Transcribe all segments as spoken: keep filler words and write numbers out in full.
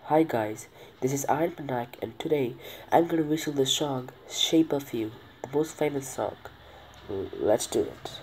Hi guys, this is Iron Panak and today I'm gonna whistle the song Shape of You, the most famous song. L- Let's do it.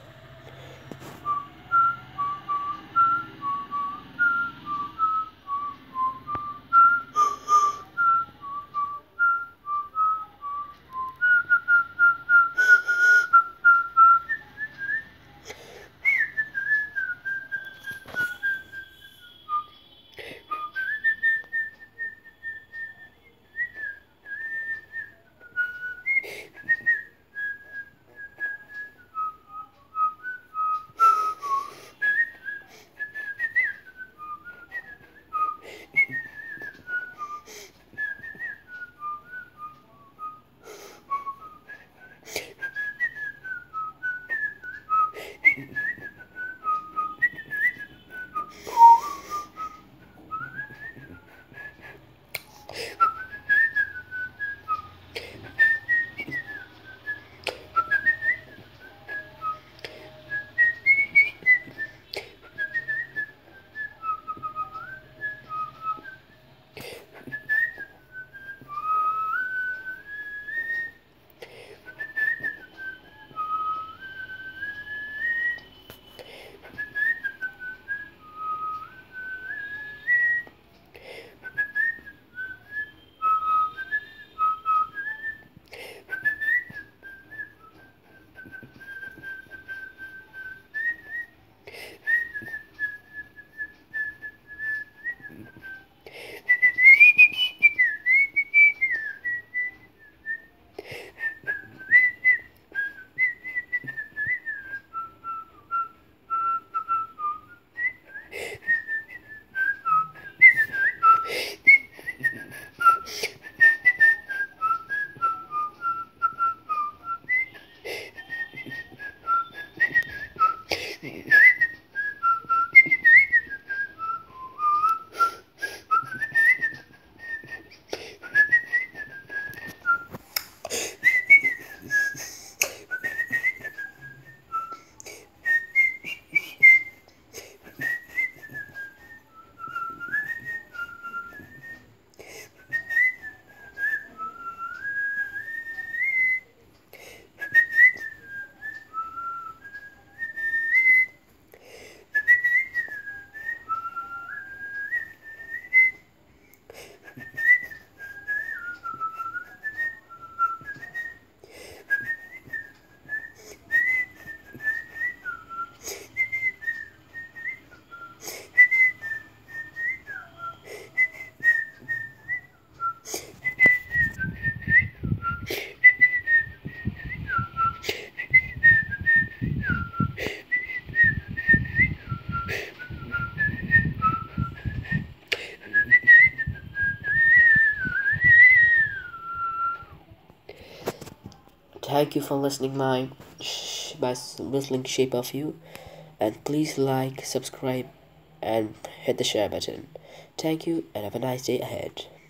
Thank you for listening my sh- my whistling Shape of You, and please like, subscribe, and hit the share button. Thank you, and have a nice day ahead.